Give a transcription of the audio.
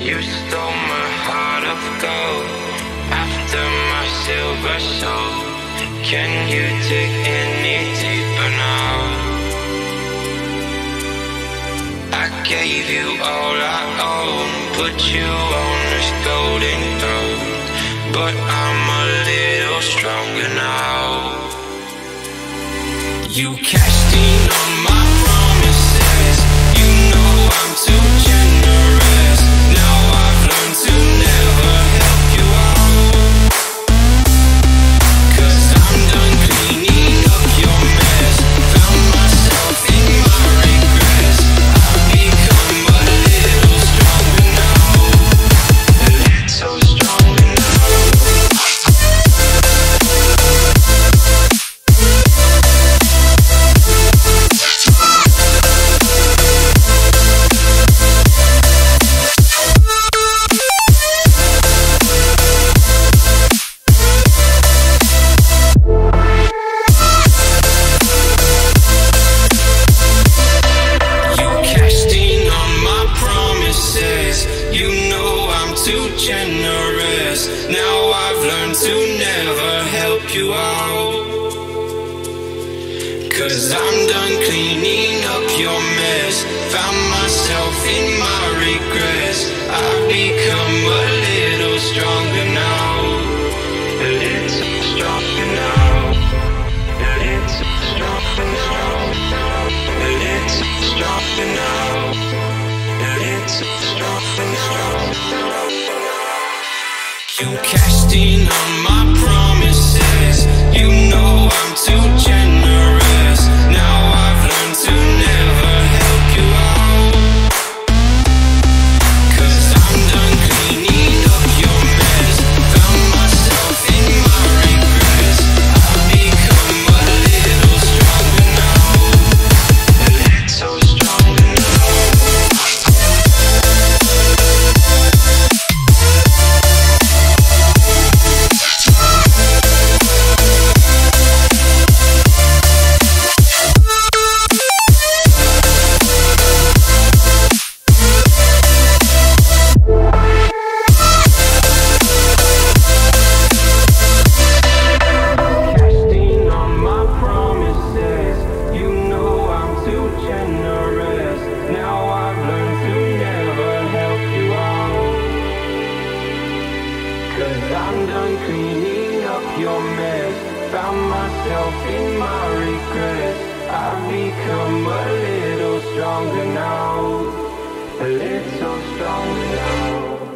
You stole my heart of gold after my silver soul. Can you dig any deeper now? I gave you all I own, put you on this golden throne, but I'm a little stronger now. You cashed in on my promises. You know I'm too generous. Now I've learned to never help you out, 'cause I'm done cleaning up your mess. Found myself in my regrets. I've become a little stronger now, a little stronger now. You know I'm too generous. Now I've learned to never help you out, 'cause I'm done cleaning up your mess. Found myself in my regrets. I've become a little stronger now, a little stronger now, a little stronger now, a little stronger now, a little stronger now. You cashed in on my promises. You know I'm too generous. Now I've learned to never help you out, 'cause I'm done cleaning up your mess. Found myself in my regrets. I've become a little stronger now, a little stronger now. I'm done cleaning up your mess. Found myself in my regrets. I've become a little stronger now, a little stronger now.